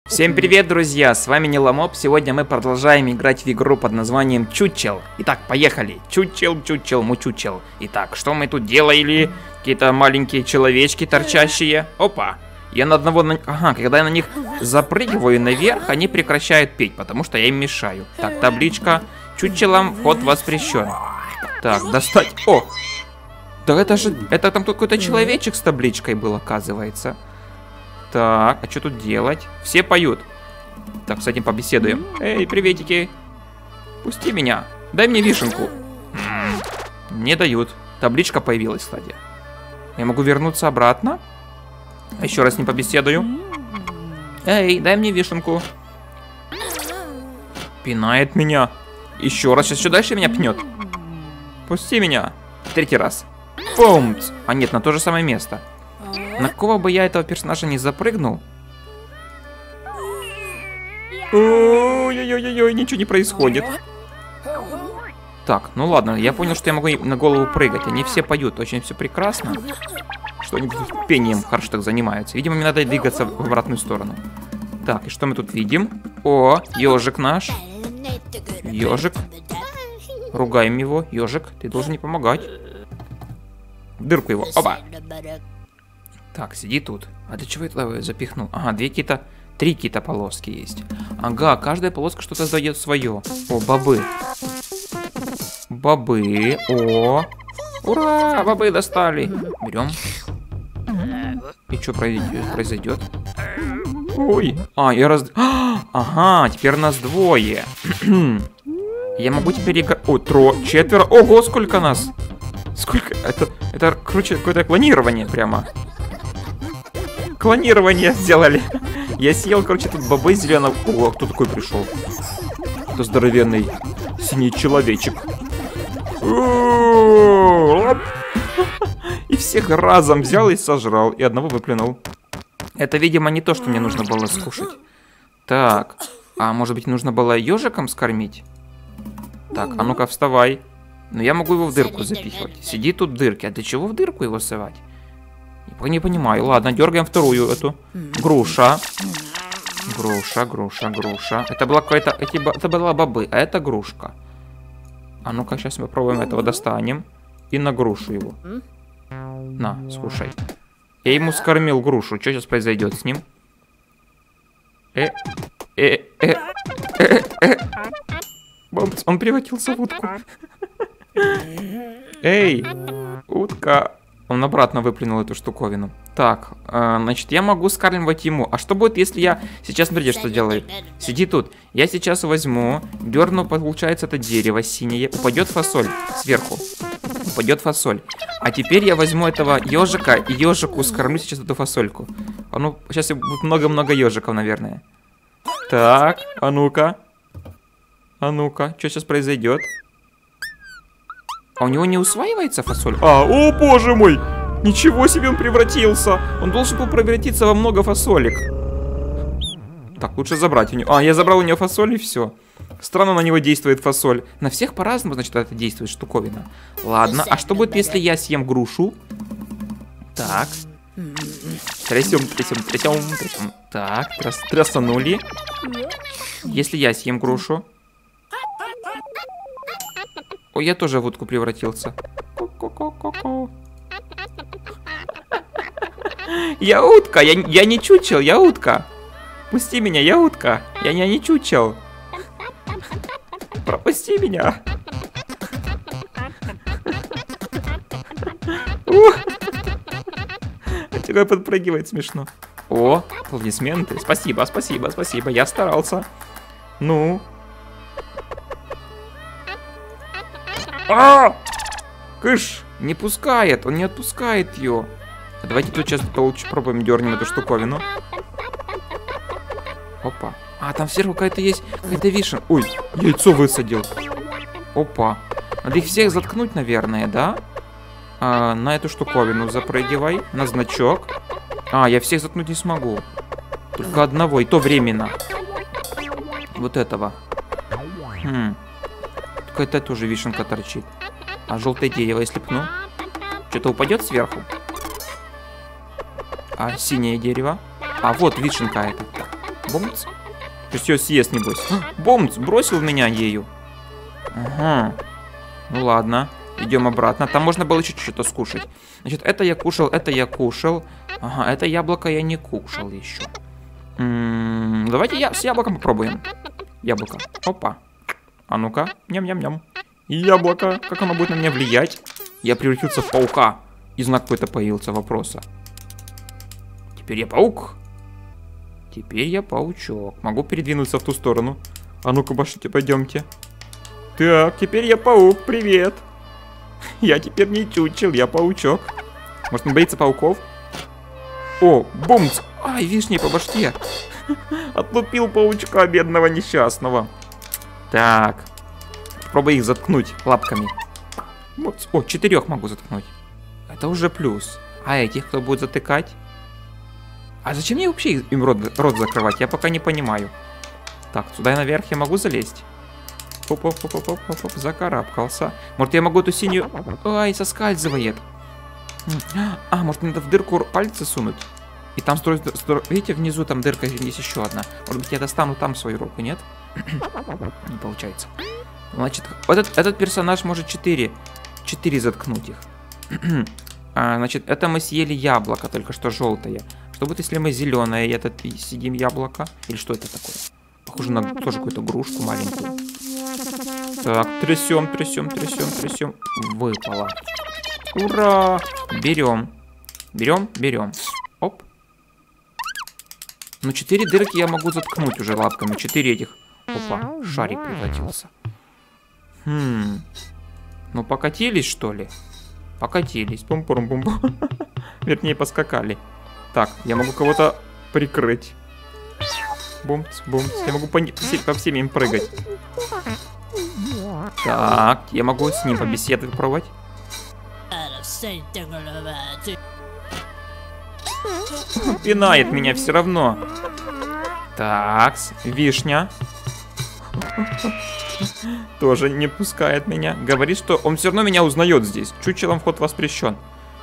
Всем привет, друзья! С вами Ниламоп. Сегодня мы продолжаем играть в игру под названием Чучел. Итак, поехали. Чучел, чучел, мучучел. Итак, что мы тут делали? Какие-то маленькие человечки торчащие. Опа! Я на одного... Ага, когда я на них запрыгиваю наверх, они прекращают петь, потому что я им мешаю. Так, табличка. Чучелам вход воспрещен. Так, достать... О! Да это же... Это там какой-то человечек с табличкой был, оказывается. Так, а что тут делать? Все поют. Так, с этим побеседуем. Эй, приветики. Пусти меня. Дай мне вишенку. Не дают. Табличка появилась, кстати. Я могу вернуться обратно? Еще раз с ним побеседую. Эй, дай мне вишенку. Пинает меня. Еще раз. Сейчас еще дальше меня пнет. Пусти меня. Третий раз. Пумц. А нет, на то же самое место. На кого бы я этого персонажа не запрыгнул? Ой-ой-ой-ой, ничего не происходит. Так, ну ладно, я понял, что я могу на голову прыгать. Они все поют, очень все прекрасно. Что они пением хорошо так занимаются. Видимо, мне надо двигаться в обратную сторону. Так, и что мы тут видим? О, ежик наш. Ежик. Ругаем его. Ежик, ты должен не помогать. В дырку его. Опа. Так, сиди тут. А ты чего это запихнул? Ага, три какие-то полоски есть. Ага, каждая полоска что-то дает свое. О, бобы. Бобы. О. Ура, бобы достали. Берем. И что произойдет? Ой. А, я Ага, теперь нас двое. Я могу теперь играть... О, четверо. Ого, сколько нас. Сколько? Это короче, какое-то клонирование прямо. Клонирование сделали. Я съел, короче, тут бобы зеленого. О, кто такой пришел? Это здоровенный синий человечек. И всех разом взял и сожрал. И одного выплюнул. Это, видимо, не то, что мне нужно было скушать. Так. А может быть, нужно было ежиком скормить? Так, а ну-ка, вставай. Но я могу его в дырку запихивать. Сиди тут в дырке. А для чего в дырку его совать? Не понимаю. Ладно, дергаем вторую эту. Груша. Груша, груша, груша. Это была какая-то... Это была бобы, а это грушка. А ну-ка, сейчас мы попробуем этого достанем. И на грушу его. На, слушай. Я ему скормил грушу. Что сейчас произойдет с ним? Он превратился в утку. Эй, утка. Он обратно выплюнул эту штуковину. Так, значит, я могу скармливать ему. А что будет, если я... Сейчас, смотрите, что делаю. Сиди тут. Я сейчас возьму, дерну, получается, это дерево синее. Упадет фасоль сверху. Упадет фасоль. А теперь я возьму этого ежика и ежику скормлю сейчас эту фасольку. А ну, сейчас будет много-много ежиков, наверное. Так, а ну-ка. А ну-ка, что сейчас произойдет? А у него не усваивается фасоль? О боже мой! Ничего себе, он превратился! Он должен был превратиться во много фасолек. Так, лучше забрать у него. Я забрал у него фасоль и все. Странно на него действует фасоль. На всех по-разному, значит, это действует штуковина. Ладно, а что будет, если я съем грушу? Так. Трясем. Так, трясанули. Если я съем грушу. Ой, я тоже в утку превратился. Я утка, я не чучел, я утка. Пусти меня, я утка. Я не чучел. Пропусти меня. Тебя подпрыгивает смешно. О, аплодисменты. Спасибо, спасибо, спасибо. Я старался. Ну. Кыш! Не пускает, он не отпускает ее. Давайте тут сейчас получше пробуем, дернем эту штуковину. Опа. Там сверху какая-то есть, какая-то вишенка. Ой, яйцо высадил. Опа. Надо их всех заткнуть, наверное, да? На эту штуковину запрыгивай, на значок. Я всех заткнуть не смогу. Только одного, и то временно. Вот этого. Какая-то тоже вишенка торчит. А желтое дерево, если пну, что-то упадет сверху. А синее дерево. А вот вишенка эта. Бомц. Пусть ее съест, небось. Бомц, бросил меня ею. Ага. Ну ладно. Идем обратно. Там можно было еще что-то скушать. Значит, это я кушал, это я кушал. Ага, это яблоко я не кушал еще. Давайте с яблоком попробуем. Яблоко. Опа. А ну-ка. Ням-ням-ням. Яблоко. Как оно будет на меня влиять? Я превратился в паука. И знак какой-то появился вопроса. Теперь я паук. Теперь я паучок. Могу передвинуться в ту сторону. А ну-ка, пойдемте. Так, теперь я паук. Привет. Я теперь не чучел, я паучок. Может, он боится пауков? О, бумц! Ай, вишни по башке. Отлупил паучка бедного несчастного. Так. Попробуй их заткнуть лапками. О, 4 могу заткнуть. Это уже плюс. А этих кто будет затыкать? А зачем мне вообще им рот закрывать? Я пока не понимаю. Так, сюда наверх я могу залезть? Оп, закарабкался. Может, я могу эту синюю... Ай, соскальзывает. А, может, мне надо в дырку пальцы сунуть? И там строить... Видите, внизу там дырка, есть еще одна. Может быть, я достану там свою руку, нет? Не получается. Значит, этот персонаж может 4 заткнуть их. Значит, это мы съели яблоко, только что желтое. Что будет, если мы зеленое и этот съедим яблоко? Или что это такое? Похоже на тоже какую-то игрушку маленькую. Так, трясем. Выпало. Ура! Берем. Оп. Ну, 4 дырки я могу заткнуть уже лапками. 4 этих. Опа, шарик превратился. Ну, покатились, что ли? Покатились. Пум-пум-пум. Вернее, поскакали. Так, я могу кого-то прикрыть. Бумц. Я могу по всем им прыгать. Так, я могу с ним побеседовать, попробовать. Пинает меня все равно. Так, вишня. Тоже не пускает меня. Говорит, что он все равно меня узнает здесь. Чучелом вход воспрещен.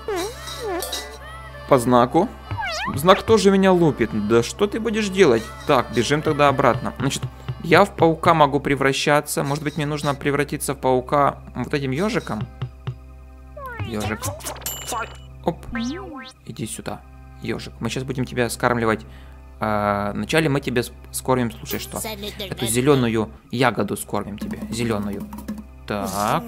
По знаку. Знак тоже меня лупит. Да что ты будешь делать? Так, бежим тогда обратно. Значит, я в паука могу превращаться. Может быть, мне нужно превратиться в паука вот этим ежиком? Ежик. Оп. Иди сюда, ежик. Мы сейчас будем тебя скармливать. Вначале мы тебе скормим, слушай, что? Эту зеленую ягоду скормим тебе. Зеленую. Так.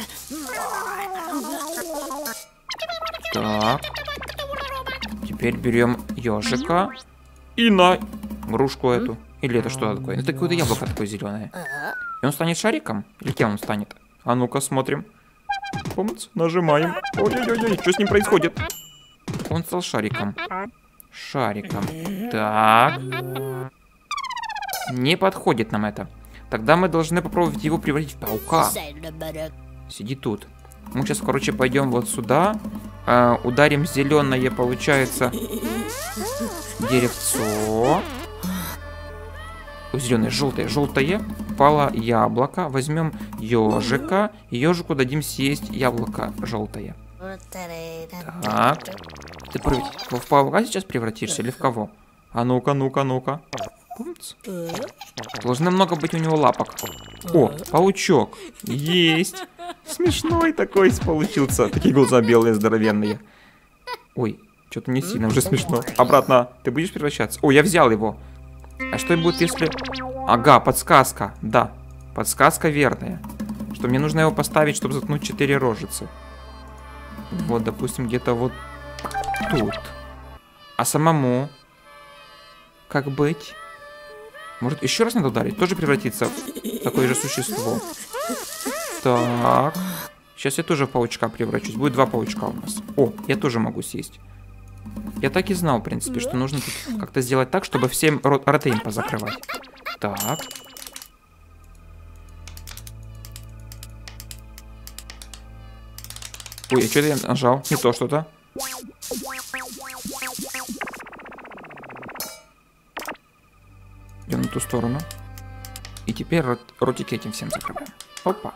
Так. Теперь берем ежика и на игрушку эту. Или это что такое? Это какое-то яблоко такое зеленое. И он станет шариком? Или кем он станет? А ну-ка смотрим. Помнится? Нажимаем. Ой-ой-ой, что с ним происходит? Он стал шариком. Шариком. Так. Не подходит нам это. Тогда мы должны попробовать его превратить в паука. Сиди тут. Мы сейчас, короче, пойдем вот сюда. Ударим зеленое, получается, деревцо. Зеленое, желтое. Упало яблоко. Возьмем ежика. Ежику дадим съесть яблоко желтое. Так. Ты в паука сейчас превратишься или в кого? А ну-ка. Должно много быть у него лапок. О, паучок. Есть. Смешной такой получился. Такие глаза белые, здоровенные. Ой, что-то не сильно, уже смешно. Обратно. Ты будешь превращаться? О, я взял его. А что будет, если... Ага, подсказка. Да, подсказка верная. Что мне нужно его поставить, чтобы заткнуть 4 рожицы. Вот, допустим, где-то вот тут. А самому... Как быть? Может, еще раз надо ударить? Тоже превратиться в такое же существо. Так. Сейчас я тоже в паучка превращусь. Будет 2 паучка у нас. О, я тоже могу съесть. Я так и знал, в принципе, что нужно тут как-то сделать так, чтобы всем роты им позакрывать. Так. Ой, а что-то я нажал? Не то что-то. Идем на ту сторону. И теперь ротики этим всем закрываем. Опа.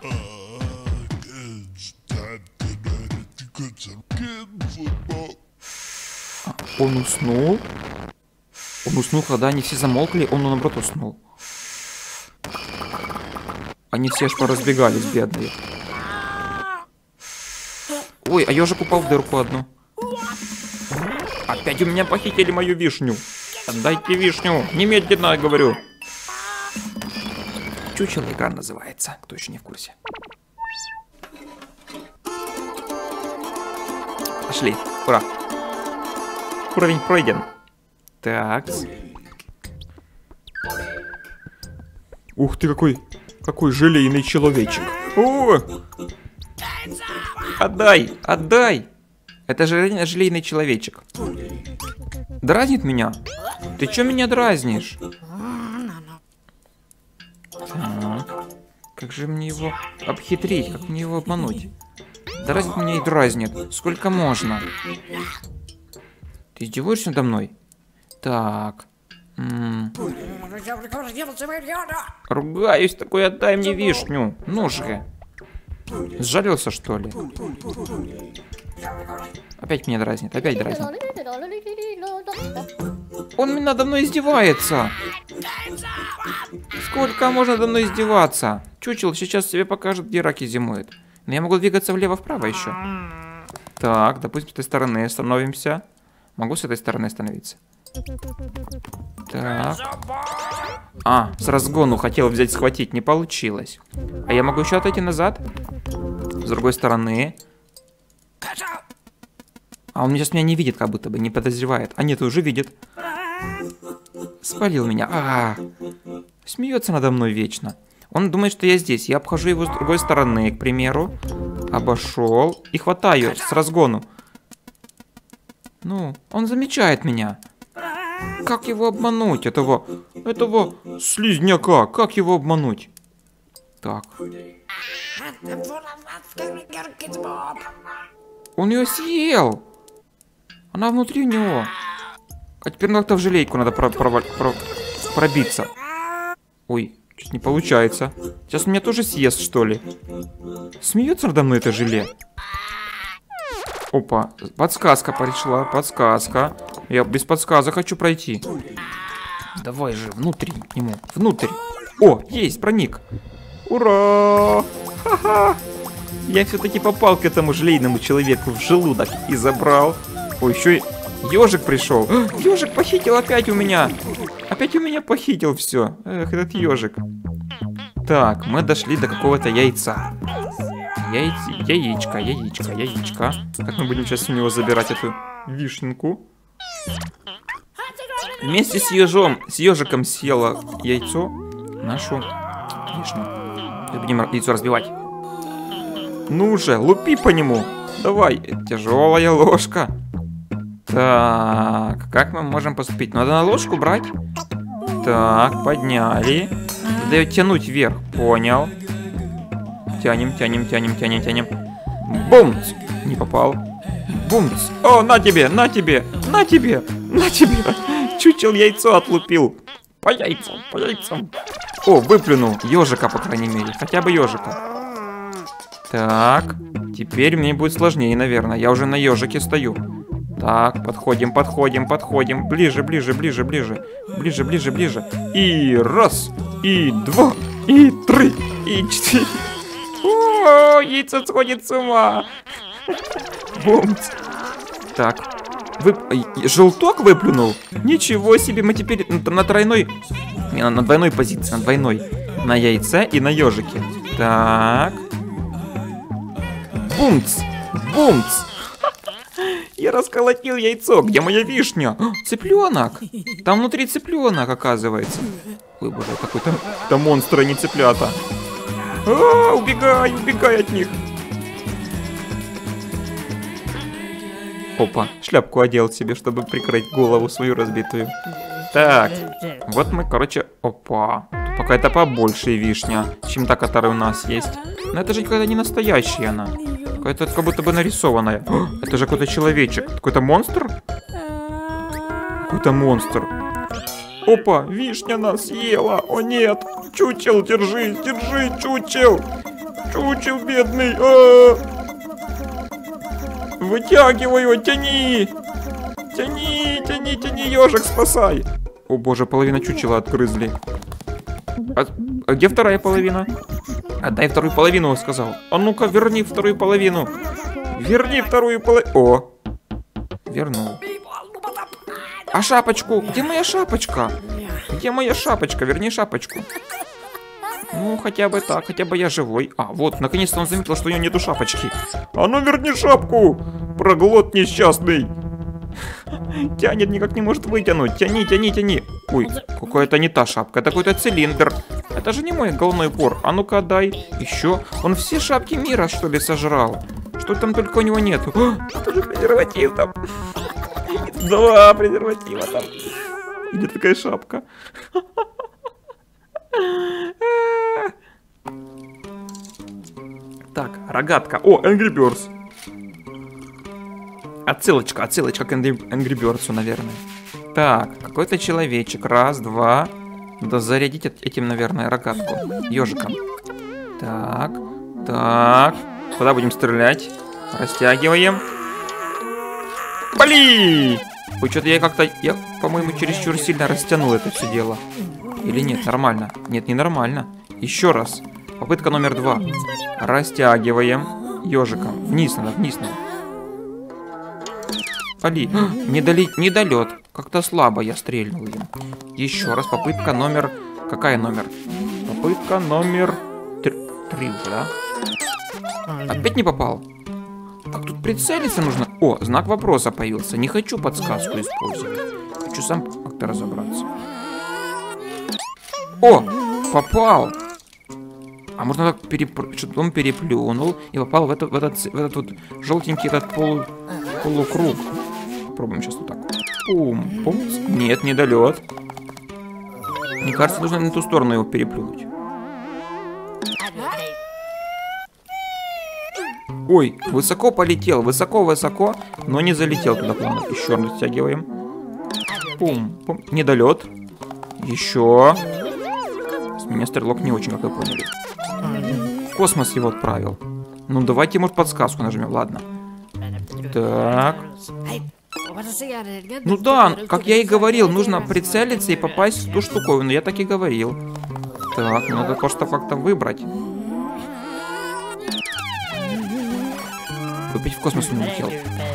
Он уснул. Он уснул, когда они все замолкли, он наоборот уснул. Они все аж поразбегались, бедные. Ой, а ежик упал в дырку одну. Опять у меня похитили мою вишню. Отдайте вишню, немедленно, я говорю. Чучело игра называется, кто еще не в курсе. Пошли, ура. Уровень пройден. Так. Ух ты, какой желейный человечек. О! Отдай, отдай. Это же желейный человечек. Дразнит меня? Ты чё меня дразнишь? Так. Как же мне его обхитрить? Как мне его обмануть? Дразнит меня и дразнит. Сколько можно? Ты издеваешься надо мной? Так. Ругаюсь такой, отдай мне вишню. Ну же. Сжалился, что ли? Опять меня дразнит, опять дразнит. Он надо мной издевается. Сколько можно надо мной издеваться? Чучел сейчас себе покажет, где раки зимуют. Но я могу двигаться влево-вправо еще. Так, допустим, с этой стороны становимся. Могу с этой стороны остановиться. Так. А, с разгону хотел взять, схватить, не получилось. А я могу еще отойти назад? С другой стороны. А он сейчас меня не видит, как будто бы, не подозревает. А нет, уже видит. Спалил меня. Смеется надо мной вечно. Он думает, что я здесь. Я обхожу его с другой стороны, к примеру. Обошел. И хватаю с разгону. Ну, он замечает меня. Как его обмануть? Этого слизняка. Как его обмануть? Так. Он ее съел. Она внутри него. А теперь как-то в желейку надо пробиться. Ой, чуть не получается. Сейчас меня тоже съест, что ли? Смеется надо мной это желе? Опа, подсказка пришла, подсказка. Я без подсказок хочу пройти. Давай же, внутрь к нему, внутрь. О, есть, проник. Ура! Ха-ха! Я все-таки попал к этому желейному человеку в желудок и забрал. Ой, еще и ежик пришел. Ежик похитил опять у меня. Опять у меня похитил все. Эх, этот ежик. Так, мы дошли до какого-то яйца. Яичко. Как мы будем сейчас у него забирать эту вишенку? Вместе с ежиком съела яйцо нашу вишню. Будем яйцо разбивать. Ну же, лупи по нему. Давай, тяжелая ложка. Так, как мы можем поступить? Надо на ложку брать. Так, подняли. Надо ее тянуть вверх, понял. Тянем. Бумц! Не попал. Бумц! О, на тебе! Чучел яйцо отлупил. По яйцам. О, выплюнул. Ежика, по крайней мере. Хотя бы ежика. Так, теперь мне будет сложнее, наверное. Я уже на ежике стою. Так, подходим. Ближе. И раз, и два, и три, и четыре. О, яйцо сходит с ума. Бумц. Так, желток выплюнул? Ничего себе, мы теперь на двойной позиции, на яйце и на ежике. Так. Бумц. Я расколотил яйцо. Где моя вишня? Цыпленок. Там внутри цыпленок, оказывается. Ой, боже, какой-то монстр, а не цыплята. Убегай от них. Опа, шляпку одел себе, чтобы прикрыть голову свою разбитую. Так, вот мы, короче, опа. Тут какая-то побольше вишня, чем та, которая у нас есть. Но это же какая-то не настоящая она. Какая-то как будто бы нарисованная. Это же какой-то человечек. Какой-то монстр? Опа, вишня нас съела. О нет, чучел, держи, чучел. Чучел бедный. Вытягивай его, тяни, ежик, спасай. О боже, половина чучела отгрызли. А где вторая половина? Отдай вторую половину, сказал. А ну-ка, верни вторую половину. Верни вторую половину. О, вернул. А шапочку? Где моя шапочка? Где моя шапочка? Верни шапочку. Ну, хотя бы так, хотя бы я живой. А, вот, наконец-то он заметил, что у него нету шапочки. А ну верни шапку! Проглот несчастный! Тянет, никак не может вытянуть. Тяни, тяни, тяни. Ой, какая-то не та шапка, это какой-то цилиндр. Это же не мой головной убор. А ну-ка, дай. Еще. Он все шапки мира, что ли, сожрал? Что там только у него нету? Это же презерватив там. 2 презерватива там. Где такая шапка? Так, рогатка. О, Angry Birds. Отсылочка к Angry Birds, наверное. Так, какой-то человечек. Раз, два. Надо зарядить этим, наверное, рогатку. Ежиком. Так, так. Куда будем стрелять? Растягиваем. Пали! Ой, что-то я, по-моему, чересчур сильно растянул это все дело. Или нет, нормально? Нет, не нормально. Еще раз. Попытка номер 2. Растягиваем ежиком. Вниз надо, вниз надо. Пали. Недолет. Как-то слабо я стрельнул им. Еще раз. Попытка номер... Какая номер? Попытка номер 3 уже, да? Опять не попал? Так, тут прицелиться нужно. О, знак вопроса появился. Не хочу подсказку использовать. Хочу сам как-то разобраться. О, попал. А можно так чтобы он переплюнул и попал в этот вот желтенький этот полукруг. Попробуем сейчас вот так. Пум, пум. Нет, недолет. Мне кажется, нужно на ту сторону его переплюнуть. Ой, высоко полетел, высоко-высоко, но не залетел туда плавно. Еще раз растягиваем. Пум, пум. Недолет. Еще. С меня стрелок не очень, как вы поняли. В космос его отправил. Ну, давайте, может, подсказку нажмем, ладно. Так. Ну да, как я и говорил, нужно прицелиться и попасть в ту штуковину. Я так и говорил. Так, надо просто как-то выбрать. Опять в космос улетел.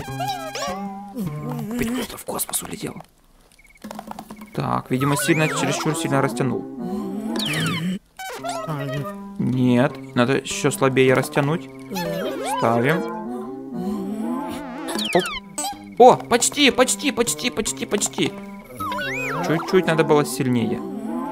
Опять просто в космос улетел. Так, видимо, чересчур сильно растянул. Нет, надо еще слабее растянуть. Ставим. Оп. О, почти. Чуть-чуть надо было сильнее.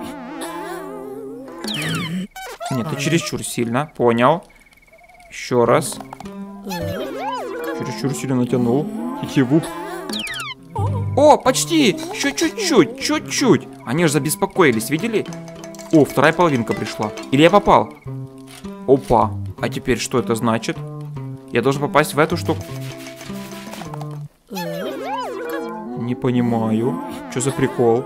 Нет, ты чересчур сильно, понял. Еще раз. Чересчур сильно натянул. Тетиву. О, почти! Еще чуть-чуть. Они же забеспокоились, видели? О, вторая половинка пришла. Или я попал? Опа. А теперь что это значит? Я должен попасть в эту штуку. Не понимаю. Что за прикол?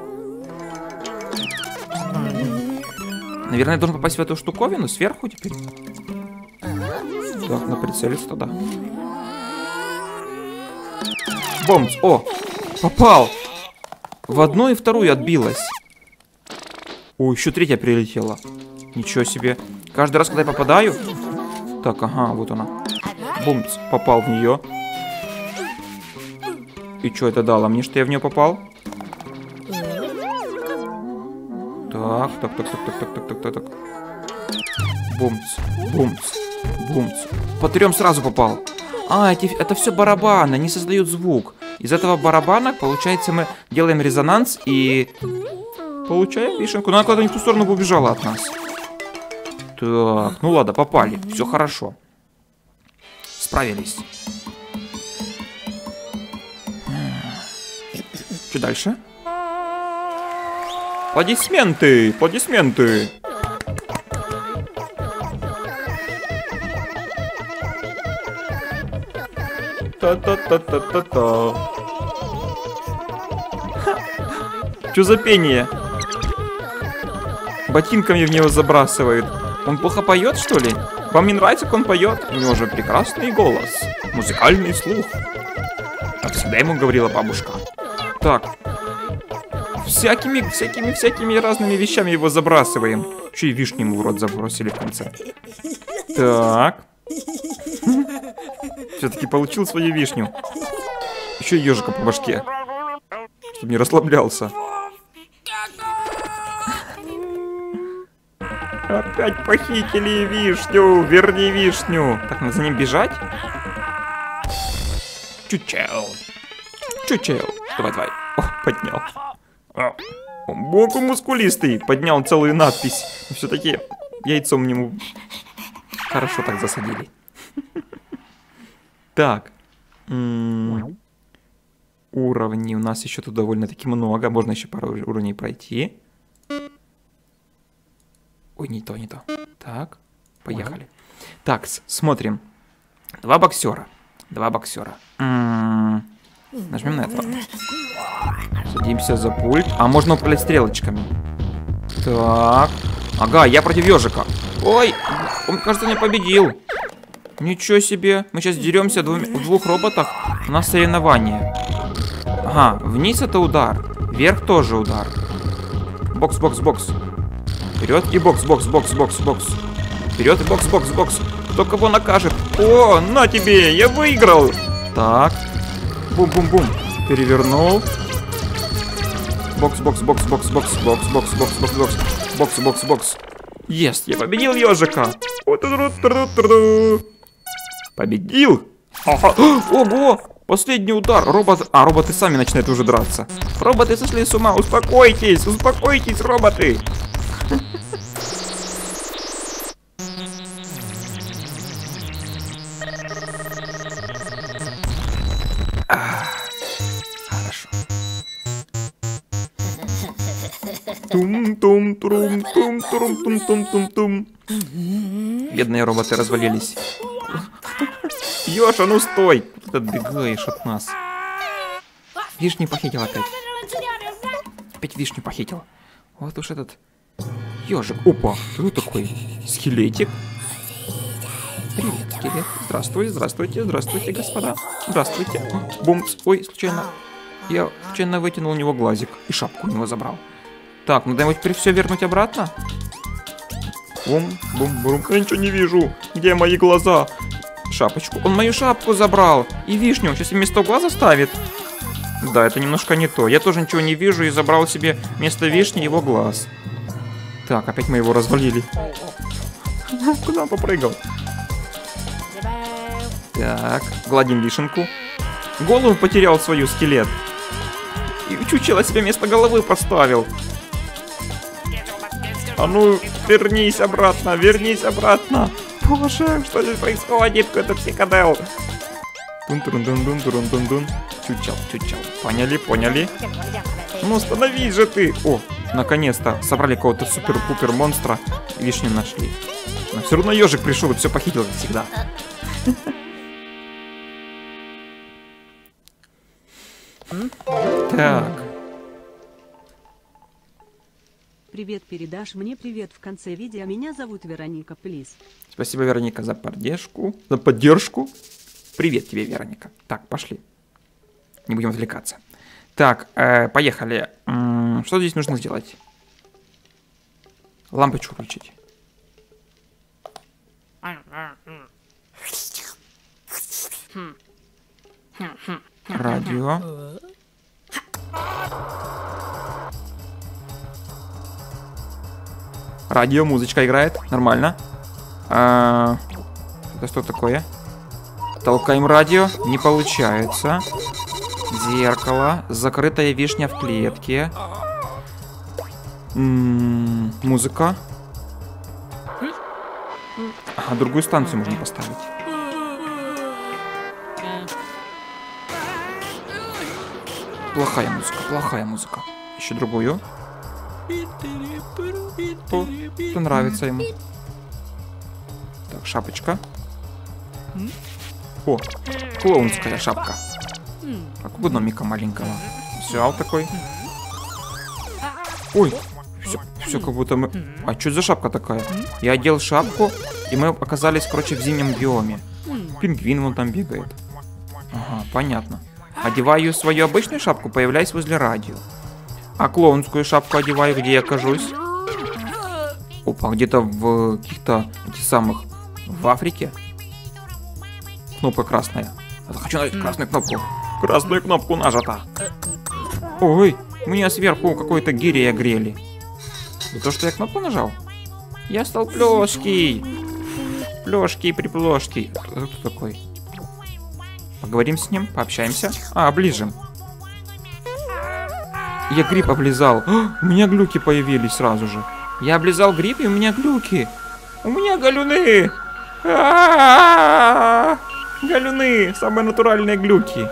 Наверное, я должен попасть в эту штуковину сверху теперь. Так, на прицелиться тогда. Бомбс. О, попал. В одну и вторую отбилась. О, еще третья прилетела. Ничего себе. Каждый раз, когда я попадаю... Так, ага, вот она. Бумц, попал в нее. И что это дало? Мне что я в нее попал? Так. Бумц. По 3 сразу попал. А, это все барабаны, они создают звук. Из этого барабана, получается, мы делаем резонанс и... Получаем вишенку. Она куда-то не в ту сторону убежала от нас. Так, ну ладно, попали. Все хорошо. Справились. Что дальше? Аплодисменты! Та-та-та-та-та-та. Что за пение? Ботинками в него забрасывают. Он плохо поет, что ли? Вам не нравится, как он поет? У него же прекрасный голос. Музыкальный слух. Так всегда ему говорила бабушка. Так. всякими разными вещами его забрасываем. Еще и вишню ему в рот забросили в конце. Так. Все-таки получил свою вишню. Еще и ежика по башке. Чтобы не расслаблялся. Опять похитили вишню. Верни вишню. Так, надо за ним бежать. Чучел. Давай. О, поднял. Он какой мускулистый. Поднял целую надпись. Но все-таки яйцом ему хорошо так засадили. Так. Уровней у нас еще тут довольно-таки много. Можно еще пару уровней пройти. Ой, не то. Так, поехали. Так, смотрим. Два боксера. Нажмем на это. Садимся за пульт. А можно управлять стрелочками. Так. Ага, я против ежика. Ой, он, кажется, не победил. Ничего себе. Мы сейчас деремся в двух роботах. У нас соревнование. Ага, вниз это удар. Вверх тоже удар. Бокс. Вперед и бокс. Вперед и бокс. Кто кого накажет? О, на тебе, я выиграл. Так. Бум-бум-бум. Перевернул. Бокс. Есть, я победил ежика. Победил. Ого, последний удар. Роботы сами начинают уже драться. Роботы сошли с ума. Успокойтесь, роботы. Хорошо. Тум. Бедные роботы развалились. Ёша, ну стой! Куда ты отбегаешь от нас? Вишню похитил опять. Опять вишню похитил. Вот уж этот ежик. Опа, кто такой? Скелетик. Привет, скелет. Здравствуйте, господа. Здравствуйте. Бумц. Ой, случайно. Я случайно вытянул у него глазик. И шапку у него забрал. Так, надо ему теперь все вернуть обратно. Бум. Я ничего не вижу. Где мои глаза? Шапочку. Он мою шапку забрал. И вишню. Сейчас вместо глаза ставит. Да, это немножко не то. Я тоже ничего не вижу и забрал себе вместо вишни его глаз. Так, опять мы его развалили. Куда он попрыгал? Так, гладим вишенку. Голову потерял свою, скелет. И чучело себе вместо головы поставил. А ну, вернись обратно. Боже, что здесь происходит? Какой-то психодел. Тун-тун-дун-дун-дун-дун-дун. Чучел. Поняли. Ну, остановись же ты. О, наконец-то собрали какого-то супер-пупер монстра. Вишню нашли. Но все равно ежик пришел и все похитил, как всегда. Так. Привет, передашь мне привет в конце видео. Меня зовут Вероника, плиз. Спасибо, Вероника, за поддержку. Привет тебе, Вероника. Так, пошли. Не будем отвлекаться. Так, поехали. Что здесь нужно сделать? Лампочку включить. Радио. Радио, музычка играет. Нормально. Это что такое? Толкаем радио. Не получается. Зеркало. Закрытая вишня в клетке. Музыка. Ага, другую станцию можно поставить. Плохая музыка. Еще другую. О, это нравится ему. Так, шапочка. О, клоунская шапка. Как у гномика маленького. Взял такой. Ой, все как будто мы... А что за шапка такая? Я одел шапку, и мы оказались, короче, в зимнем биоме. Пингвин вон там бегает. Ага, понятно. Одеваю свою обычную шапку, появляюсь возле радио. А клоунскую шапку одеваю, где я окажусь? Опа, где-то в каких-то этих самых... В Африке? Кнопка красная. Я хочу нажать красную кнопку. Красную кнопку нажата. Ой, меня сверху какой-то гири огрели. За то, что я кнопку нажал? Я стал плёшкий. Плёшкий-приплёшкий. Кто такой? Поговорим с ним, пообщаемся. А, оближем. Я гриб облизал. О, у меня глюки появились сразу же. Я облизал гриб, и у меня глюки. У меня галюны. Галюны. Самые натуральные глюки.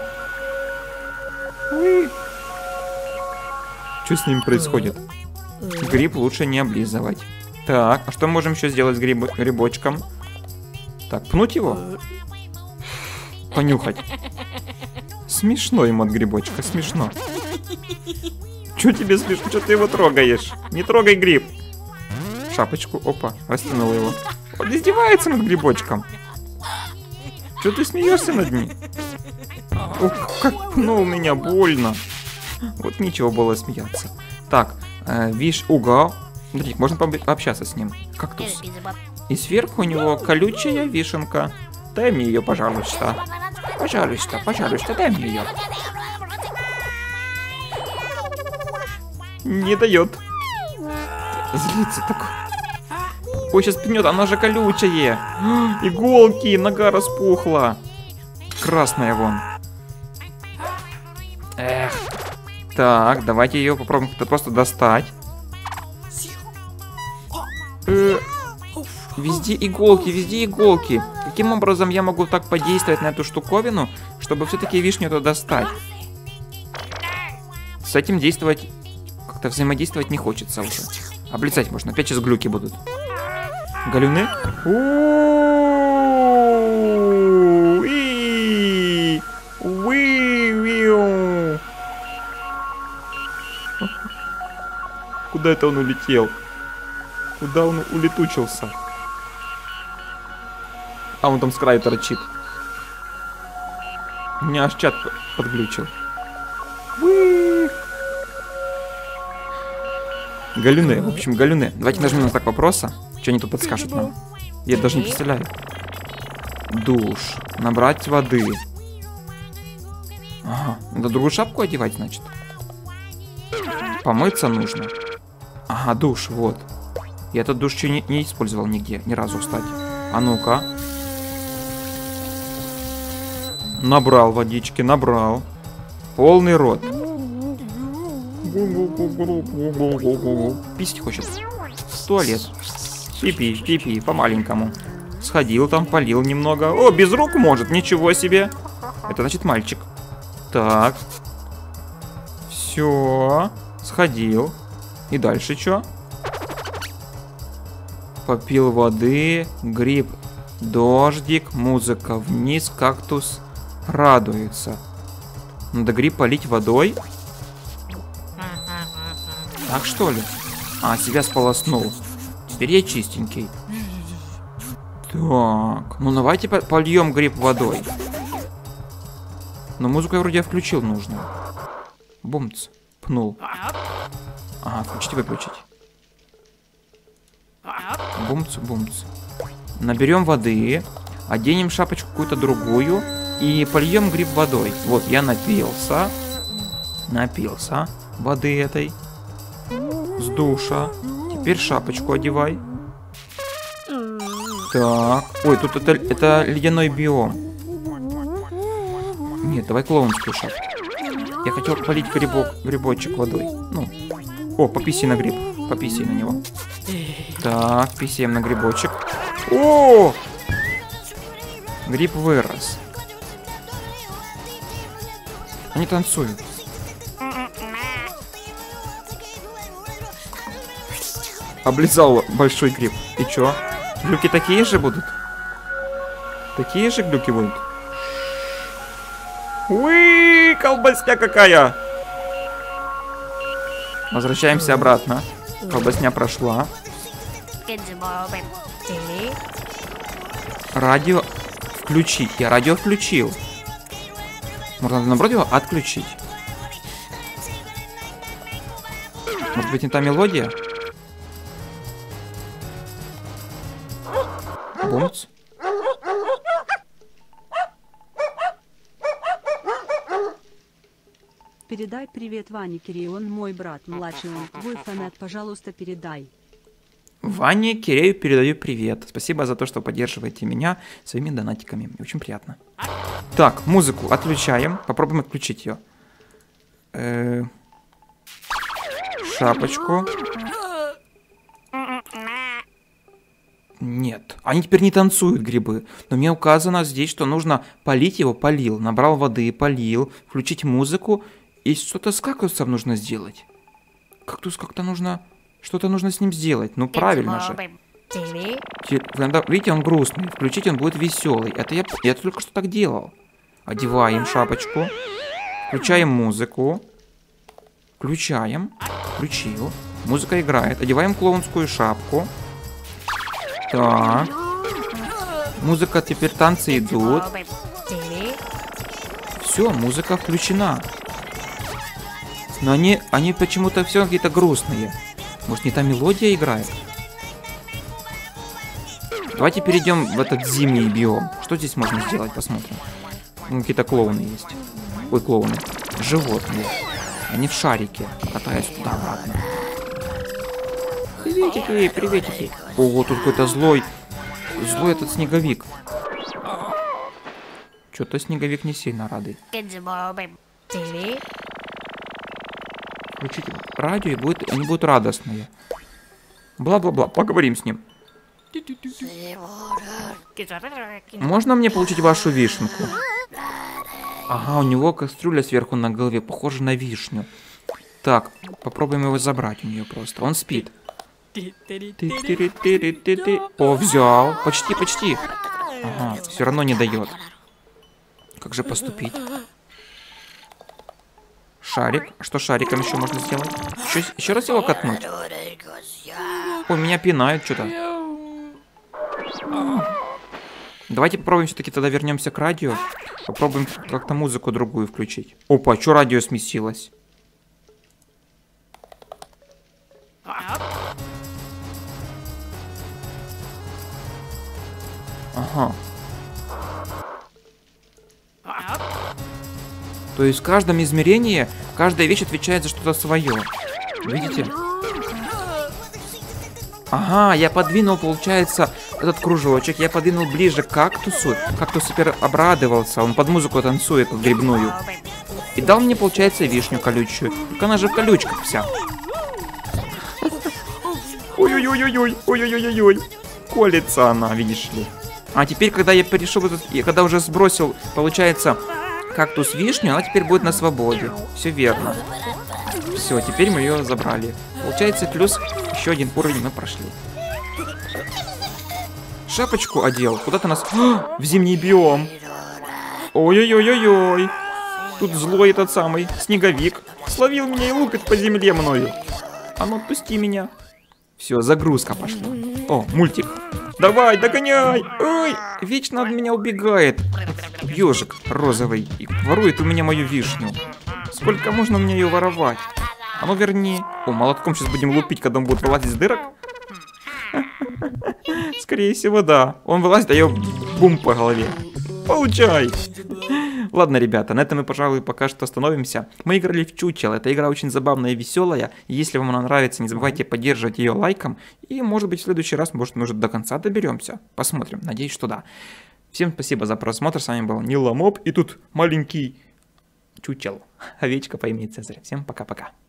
Что с ним происходит? Гриб лучше не облизывать. Так, а что мы можем еще сделать с грибочком? Так, пнуть его? Понюхать. Смешно ему от грибочка, смешно. Чё тебе смешно? Чё ты его трогаешь? Не трогай гриб. Шапочку, опа, растянул его. Он издевается над грибочком. Чё ты смеешься над ним? Ух, как пнул меня, больно. Вот ничего было смеяться. Так, видишь, угол. Смотри, можно пообщаться с ним. Кактус. И сверху у него колючая вишенка. Дай мне ее, пожалуйста. Пожалуйста, пожалуйста, дай мне ее. Не дает. Злится такой. Ой, сейчас пнет, она же колючая. Иголки, нога распухла. Красная вон. Эх. Так, давайте ее попробуем как-то просто достать. Везде иголки, везде иголки. Каким образом я могу так подействовать на эту штуковину, чтобы все-таки вишню это достать? С этим действовать, как-то взаимодействовать не хочется уже. Облицать можно, опять сейчас глюки будут. Галюны? Куда это он улетел? Куда он улетучился? А он там с краю торчит. У меня аж чат подглючил. Галюны, в общем, галюны. Давайте нажмем на знак вопроса. Что они тут подскажут нам? Я даже не представляю. Душ. Набрать воды. Ага, надо другую шапку одевать, значит. Помыться нужно. Ага, душ, вот. Я этот душ еще не использовал нигде, ни разу, кстати. А ну-ка. Набрал водички, набрал. Полный рот. Писать хочет. В туалет. Пипи, пипи, по-маленькому. Сходил там, полил немного. О, без рук может, ничего себе. Это значит мальчик. Так. Все. Сходил. И дальше что? Попил воды, гриб, дождик, музыка вниз, кактус радуется. Надо гриб полить водой. Так что ли? А, себя сполоснул. Теперь я чистенький. Так, ну давайте польем гриб водой. Но музыку я вроде включил нужную. Бумц, пнул. Ага, включить и выключить. Бумц, бумц. Наберем воды, оденем шапочку какую-то другую и польем гриб водой. Вот, я напился. Напился воды этой. С душа. Теперь шапочку одевай. Так. Ой, тут это ледяной биом. Нет, давай клоунскую шапку. Я хотел полить грибочек водой. Ну. О, пописи на гриб. Пописи на него. Так, писем на грибочек. О! Гриб вырос. Они танцуют. Облизал большой гриб. И чё? Глюки такие же будут? Такие же глюки будут? Уи, колбасня какая! Возвращаемся обратно. Колбасня прошла. Радио включить. Я радио включил. Может, надо наоборот его отключить? Может быть, не та мелодия? Бумц. Передай привет Ване Кирею, он мой брат, младший он, твой фанат, пожалуйста, передай. Ване Кирею передаю привет. Спасибо за то, что поддерживаете меня своими донатиками. Мне очень приятно. Так, музыку отключаем. Попробуем отключить ее. Шапочку. Нет, они теперь не танцуют, грибы. Но мне указано здесь, что нужно полить его. Полил. Набрал воды, полил. Включить музыку. И что-то с кактусом нужно сделать. Кактус как-то нужно... Что-то нужно с ним сделать. Ну, правильно же. Видите, он грустный. Включить он будет веселый. Это я только что так делал. Одеваем шапочку. Включаем музыку. Включаем. Включил. Музыка играет. Одеваем клоунскую шапку. Так. Музыка, теперь танцы идут. Все, музыка включена. Но они почему-то все какие-то грустные. Может, не та мелодия играет? Давайте перейдем в этот зимний биом. Что здесь можно сделать? Посмотрим. Ну, какие-то клоуны есть. Ой, клоуны. Животные. Они в шарике. Катаются туда-обратно. Приветики, приветики. Ого, тут какой-то злой. Злой этот снеговик. Что-то снеговик не сильно радый. Включите радио, и они будут радостные. Бла-бла-бла, поговорим с ним. Можно мне получить вашу вишенку? Ага, у него кастрюля сверху на голове, похожа на вишню. Так, попробуем его забрать у нее просто. Он спит. О, взял. Почти, почти. Ага, все равно не дает. Как же поступить? Шарик. Что шариком еще можно сделать? Еще раз его катнуть? Ой, меня пинают что-то. Давайте попробуем все-таки тогда вернемся к радио. Попробуем как-то музыку другую включить. Опа, что радио сместилось? Ага. То есть в каждом измерении каждая вещь отвечает за что-то свое. Видите? Ага, я подвинул, получается, этот кружочек. Я подвинул ближе к кактусу. Кактус теперь обрадовался. Он под музыку танцует, под грибную. И дал мне, получается, вишню колючую. Только она же в колючках вся. Ой-ой-ой-ой-ой. Ой-ой-ой-ой. Колется она, видишь ли. А теперь, когда я перешел этот... Когда уже сбросил, получается... кактус вишню, она теперь будет на свободе. Все верно. Все, теперь мы ее забрали. Получается, плюс еще один уровень мы прошли. Шапочку одел. Куда-то нас... в зимний биом. Ой-ой-ой-ой-ой. Тут злой этот самый снеговик. Словил меня и лупит по земле мною. А ну отпусти меня. Все, загрузка пошла. О, мультик. Давай, догоняй! Ой, вечно от меня убегает. Ежик розовый и ворует у меня мою вишню. Сколько можно мне ее воровать? А ну верни. О, молотком сейчас будем лупить, когда он будет вылазить из дырок. Скорее всего, да. Он вылазит, а я бум по голове. Получай! Ладно, ребята, на этом мы, пожалуй, пока что остановимся. Мы играли в Чучело. Эта игра очень забавная и веселая. Если вам она нравится, не забывайте поддерживать ее лайком. И, может быть, в следующий раз, может, мы уже до конца доберемся. Посмотрим. Надеюсь, что да. Всем спасибо за просмотр. С вами был Ниламоп. И тут маленький Чучел. Овечка по имени Цезарь. Всем пока-пока.